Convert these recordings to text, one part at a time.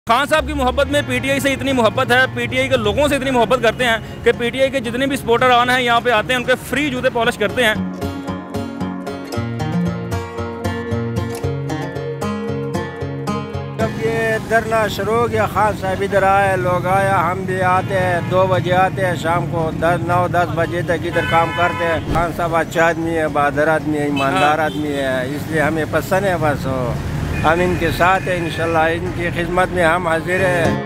खान साहब की मोहब्बत में पीटीआई से इतनी मोहब्बत है, पीटीआई के लोगों से इतनी मोहब्बत करते हैं कि पीटीआई के जितने भी सपोर्टर आन हैं यहाँ पे आते हैं, उनके फ्री जूते पॉलिश करते हैं। जब ये धरना शुरू हो गया, खान साहब इधर आए, लोग आया, हम भी आते हैं, 2 बजे आते हैं, शाम को 9-10 बजे तक इधर काम करते हैं। खान साहब अच्छा आदमी है, बहादुर आदमी है, ईमानदार आदमी है, इसलिए हमें पसंद है। बस हम इनके साथ हैं, इंशाल्लाह इनकी खिदमत में हम हाजिर हैं।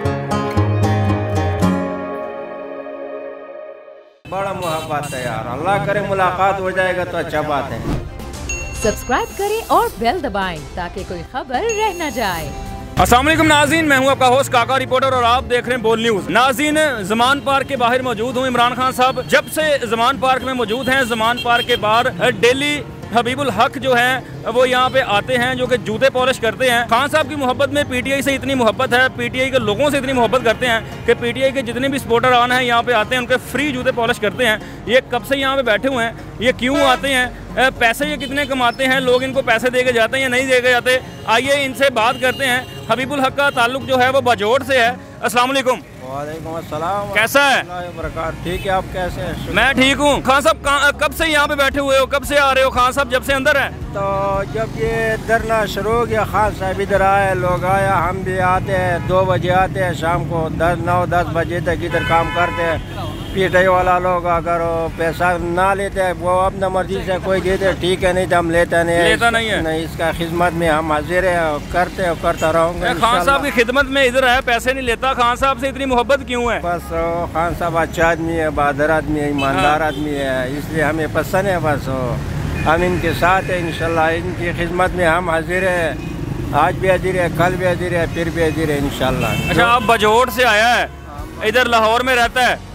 बड़ा मोहब्बत है यार, अल्लाह करे मुलाकात हो जाएगा तो अच्छा बात है। सब्सक्राइब करें और बेल दबाएं ताकि कोई खबर रह न जाए। अस्सलाम वालेकुम नाज़रीन, मैं हूं आपका होस्ट काका रिपोर्टर और आप देख रहे हैं बोल न्यूज़। नाज़रीन, ज़मान पार्क के बाहर मौजूद हूं। इमरान खान साहब जब से ज़मान पार्क में मौजूद हैं, ज़मान पार्क के बाहर डेली हबीबुल हक जो हैं वो यहाँ पे आते हैं, जो कि जूते पॉलिश करते हैं। खान साहब की मोहब्बत में पीटीआई से इतनी मोहब्बत है, पीटीआई के लोगों से इतनी मोहब्बत करते हैं कि पीटीआई के जितने भी सपोर्टर आन हैं यहाँ पे आते हैं, उनके फ्री जूते पॉलिश करते हैं। ये कब से यहाँ पे बैठे हुए हैं, ये क्यों आते हैं, पैसे ये कितने कमाते हैं, लोग इनको पैसे दे के जाते हैं या नहीं दे के जाते। आइए इनसे बात करते हैं। हबीबुल हक का ताल्लुक जो है वो बजोड़ से है। अस्सलाम वालेकुम। वालेकुम अस्सलाम। कैसा है? ठीक है, आप कैसे हैं? मैं ठीक हूँ। खान साहब कब से यहाँ पे बैठे हुए हो, कब से आ रहे हो? खान साहब जब से अंदर है। तो जब ये धरना शुरू हो गया, खान साहब इधर आए, लोग आया, हम भी आते हैं, 2 बजे आते हैं, शाम को 9-10 बजे तक इधर काम करते हैं। पीटीआई वाला लोग अगर पैसा ना लेते हैं, वो अपना मर्जी से कोई देते ठीक है, नहीं तो हम लेता नहीं है। नहीं, इसका खिदमत में हम हाजिर है, करते हैं, करता रहूँगा। खान साहब की खिदमत में इधर आया, पैसे नहीं लेता। खान साहब से इतनी मोहब्बत क्यों है? बस खान साहब अच्छा आदमी है, बहादुर आदमी है, ईमानदार आदमी है, इसलिए हमें पसंद है। बस हम इनके साथ हैं, इंशाल्लाह इनकी खिदमत में हम हाजिर है। आज भी हाजिर है, कल भी हाजिर है, फिर भी हाजिर है इंशाल्लाह। अच्छा, आप बजोड़ से आया है, इधर लाहौर में रहता है।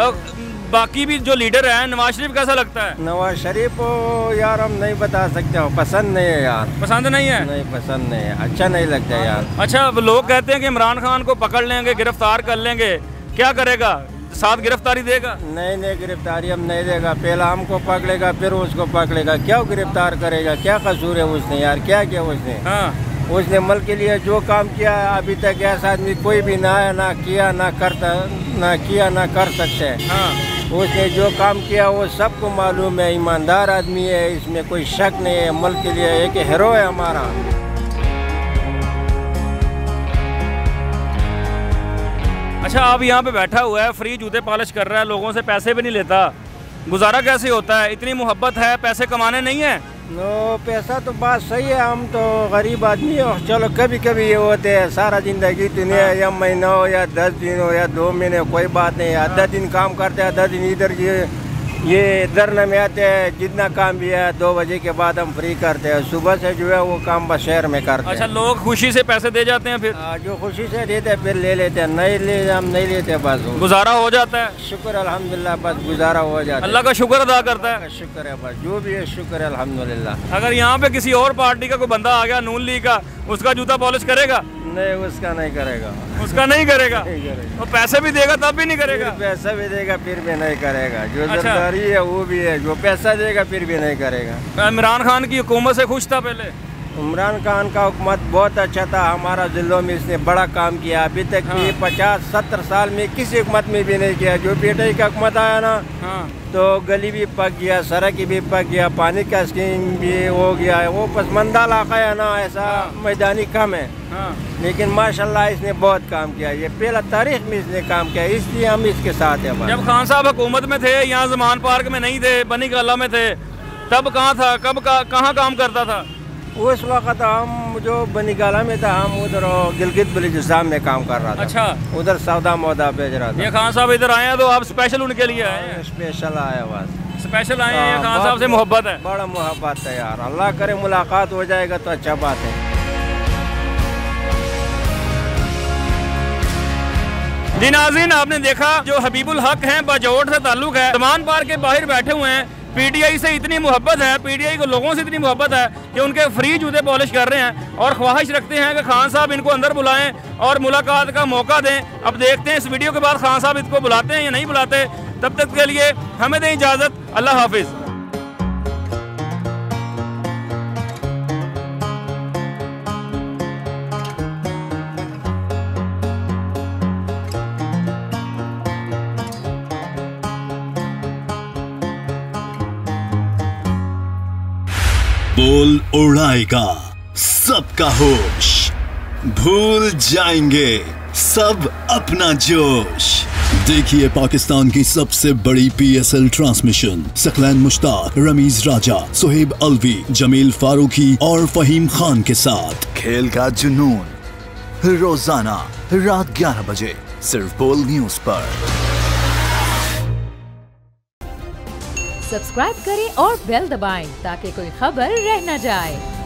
बाकी भी जो लीडर है, नवाज शरीफ कैसा लगता है? नवाज शरीफ यार हम नहीं बता सकते हो, पसंद नहीं है यार। पसंद नहीं है? नहीं, पसंद नहीं है, अच्छा नहीं लगता यार। अच्छा, लोग कहते हैं कि इमरान खान को पकड़ लेंगे, गिरफ्तार कर लेंगे, क्या करेगा? साथ गिरफ्तारी देगा? नहीं, गिरफ्तारी हम नहीं देगा। पहला हमको पकड़ेगा, फिर उसको पकड़ेगा। क्या गिरफ्तार करेगा? क्या कसूर है उसने यार, क्या किया उसने? हाँ, उसने मुल्क के लिए जो काम किया है, अभी तक ऐसा आदमी कोई भी ना है, ना किया, ना करता, ना किया, ना कर सकते हैं। हाँ। उसने जो काम किया वो सबको मालूम है, ईमानदार आदमी है, इसमें कोई शक नहीं है। मुल्क के लिए एक हीरो है हमारा। अच्छा, आप यहाँ पे बैठा हुआ है, फ्री जूते पॉलिश कर रहा है, लोगों से पैसे भी नहीं लेता, गुजारा कैसे होता है? इतनी मोहब्बत है, पैसे कमाने नहीं है? नो, पैसा तो बात सही है, हम तो गरीब आदमी हो। चलो कभी कभी ये होते हैं, सारा जिंदगी दुनिया या महीना हो या 10 दिन हो या 2 महीने, कोई बात नहीं है। आधा दिन काम करते हैं, आधा दिन इधर ये धरने में आते हैं। जितना काम भी है 2 बजे के बाद हम फ्री करते हैं। सुबह से जो है वो काम बस शहर में करते हैं। अच्छा, लोग खुशी से पैसे दे जाते हैं फिर? जो खुशी से देते हैं फिर ले लेते हैं, नहीं ले हम नहीं लेते, बस गुजारा हो जाता है। शुक्र अल्हम्दुलिल्लाह, बस गुजारा हो जाता है। अल्लाह का शुक्र अदा करता है। शुक्र है, बस जो भी है शुक्र है अल्हम्दुलिल्लाह। अगर यहाँ पे किसी और पार्टी का कोई बंदा आ गया, नून लीग का, उसका जूता पॉलिश करेगा? नहीं, उसका नहीं करेगा। उसका नहीं करेगा? नहीं करेगा। वो पैसे भी देगा तब भी नहीं करेगा? पैसा भी देगा फिर भी नहीं करेगा। जो ज़िम्मेदारी है वो भी है, जो पैसा देगा फिर भी नहीं करेगा। इमरान खान की हुकूमत से खुश था पहले? इमरान खान का हुकूमत बहुत अच्छा था, हमारा जिलों में इसने बड़ा काम किया। अभी तक भी 50-70 साल में किसी हुकूमत में भी नहीं किया। जो पीटीआई का हुकूमत आया ना, तो गली भी पक गया, सड़क भी पक गया, पानी का स्कीम भी हो गया है। वो पसमंदा इलाका है ना, ऐसा मैदानी कम है। लेकिन माशाल्लाह इसने बहुत काम किया, ये पहला तारीख में इसने काम किया, इसलिए हम इसके साथ हैं। जब खान साहब हुकूमत में थे, यहाँ ज़मान पार्क में नहीं थे, बनी गाला में थे, तब कहाँ था, कहाँ काम करता था? उस वक्त हम जो बनीगाला में था, हम उधर गिलगित बलूचिस्तान में काम कर रहा था। अच्छा, उधर सौदा मौदा बेच रहा था। ये खान साहब इधर आए हैं तो आप स्पेशल उनके लिए आए हैं? स्पेशल आया, बस स्पेशल आए हैं। खान साहब से मोहब्बत है? बड़ा मोहब्बत है यार, अल्लाह करे मुलाकात हो जाएगा तो अच्छा बात है। जी नाज़रीन, आपने देखा जो हबीबुल हक हैं, बजोड़ से ताल्लुक है, ज़मान पार्क के बाहर बैठे हुए हैं। पीटीआई से इतनी मोहब्बत है, पीटीआई के लोगों से इतनी मोहब्बत है कि उनके फ्री जूते पॉलिश कर रहे हैं और ख्वाहिश रखते हैं कि खान साहब इनको अंदर बुलाएं और मुलाकात का मौका दें। अब देखते हैं इस वीडियो के बाद खान साहब इसको बुलाते हैं या नहीं बुलाते। तब तक के लिए हमें दें इजाज़त। अल्लाह हाफिज़। बोल उड़ाएगा सबका होश, भूल जाएंगे सब अपना जोश। देखिए पाकिस्तान की सबसे बड़ी PSL ट्रांसमिशन सकलैन मुश्ताक, रमीज राजा, सुहेब अलवी, जमील फारूकी और फहीम खान के साथ खेल का जुनून रोजाना रात 11 बजे सिर्फ बोल न्यूज पर। सब्सक्राइब करें और बेल दबाएं ताकि कोई खबर रह न जाए।